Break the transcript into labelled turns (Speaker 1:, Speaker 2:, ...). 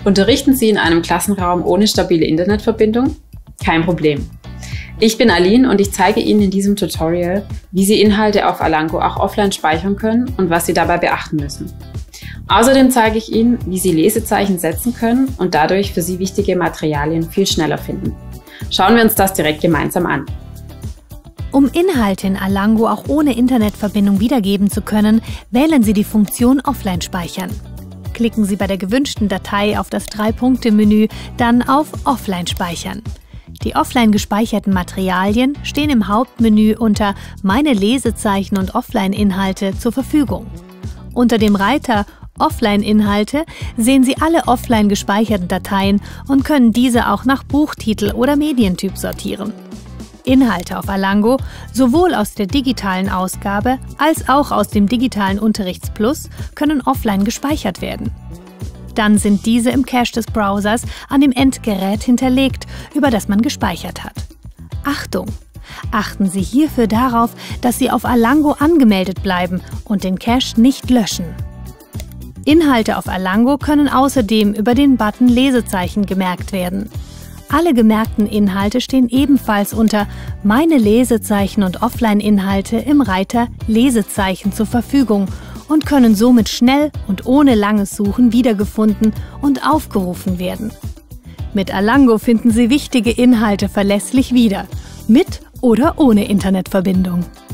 Speaker 1: Unterrichten Sie in einem Klassenraum ohne stabile Internetverbindung? Kein Problem. Ich bin Aline und ich zeige Ihnen in diesem Tutorial, wie Sie Inhalte auf Alango auch offline speichern können und was Sie dabei beachten müssen. Außerdem zeige ich Ihnen, wie Sie Lesezeichen setzen können und dadurch für Sie wichtige Materialien viel schneller finden. Schauen wir uns das direkt gemeinsam an.
Speaker 2: Um Inhalte in Alango auch ohne Internetverbindung wiedergeben zu können, wählen Sie die Funktion Offline speichern. Klicken Sie bei der gewünschten Datei auf das 3-Punkte-Menü, dann auf Offline speichern. Die offline gespeicherten Materialien stehen im Hauptmenü unter Meine Lesezeichen und Offline-Inhalte zur Verfügung. Unter dem Reiter Offline-Inhalte sehen Sie alle offline gespeicherten Dateien und können diese auch nach Buchtitel oder Medientyp sortieren. Inhalte auf Alango, sowohl aus der digitalen Ausgabe als auch aus dem digitalen Unterrichtsplus, können offline gespeichert werden. Dann sind diese im Cache des Browsers an dem Endgerät hinterlegt, über das man gespeichert hat. Achtung! Achten Sie hierfür darauf, dass Sie auf Alango angemeldet bleiben und den Cache nicht löschen. Inhalte auf Alango können außerdem über den Button Lesezeichen gemerkt werden. Alle gemerkten Inhalte stehen ebenfalls unter Meine Lesezeichen und Offline-Inhalte im Reiter Lesezeichen zur Verfügung und können somit schnell und ohne langes Suchen wiedergefunden und aufgerufen werden. Mit Alango finden Sie wichtige Inhalte verlässlich wieder, mit oder ohne Internetverbindung.